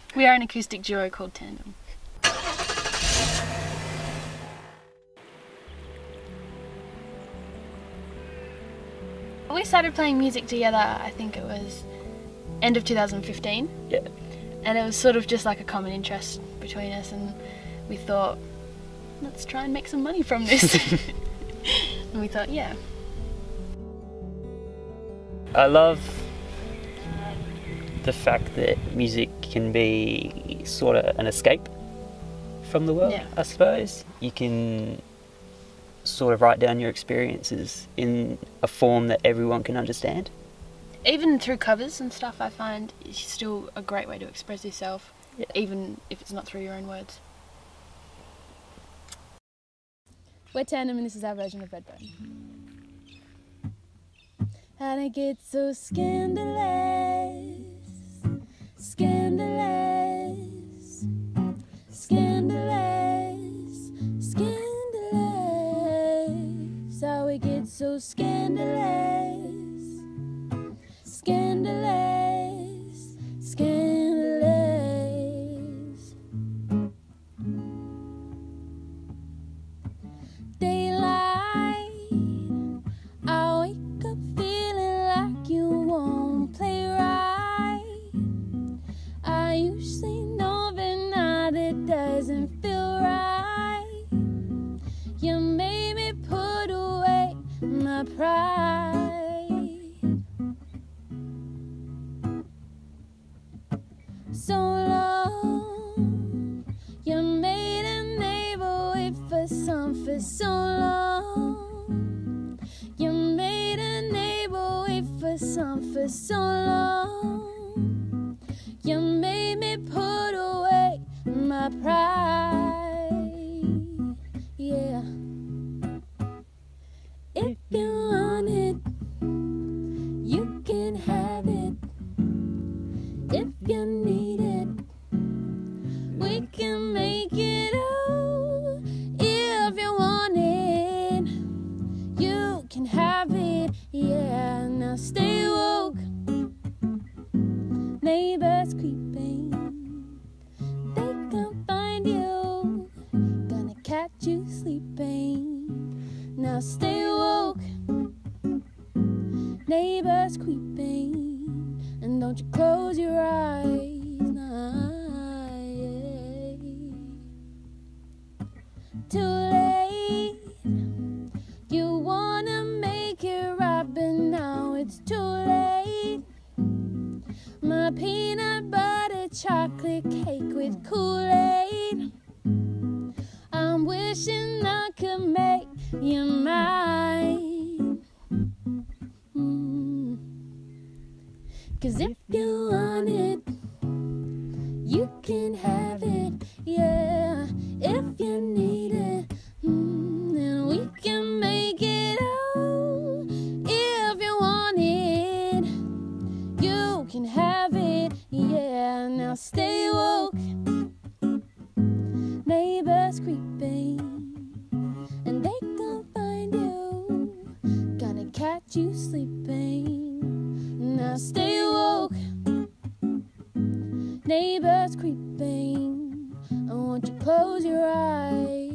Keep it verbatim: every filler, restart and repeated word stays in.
We are an acoustic duo called Tandem. We started playing music together, I think it was end of two thousand fifteen. Yeah. And it was sort of just like a common interest between us, and we thought, let's try and make some money from this. And we thought, yeah. I love the fact that music can be sort of an escape from the world, Yeah. I suppose. You can sort of write down your experiences in a form that everyone can understand. Even through covers and stuff, I find it's still a great way to express yourself, Yeah. even if it's not through your own words. We're Tandem and this is our version of Redbone. How'd it get so scandalous? Scandalous. Scandalous. Scandalous. How it get so scandalous? Scandalous. Scandalous. Daylight. I wake up feeling like you won't play right. I usually know, but now that doesn't feel right. You made me put away my pride. So long, you made a neighbor wait for some for so long. You made a neighbor wait for some for so long. You made me put away my pride. Yeah. If you want it, you can have it. If you need it, we can make it all. If you want it, you can have it. Yeah, now stay woke. Neighbors creeping, they can find you, gonna catch you sleeping. Now stay woke. Neighbors creeping, and don't you close your eyes. Nah, yeah. Too late. You wanna make it right, but now it's too late. My peanut butter chocolate cake with Kool-Aid. I'm wishing I could make you mine. Mm. 'Cause if you want it, you can have it. Yeah, if you need it, mm, then we can make it all. If you want it, you can have it. Yeah, now stay woke. Neighbors creeping, and they can find you, gonna catch you sleeping. Now stay woke. Neighbors creeping, I want you to close your eyes.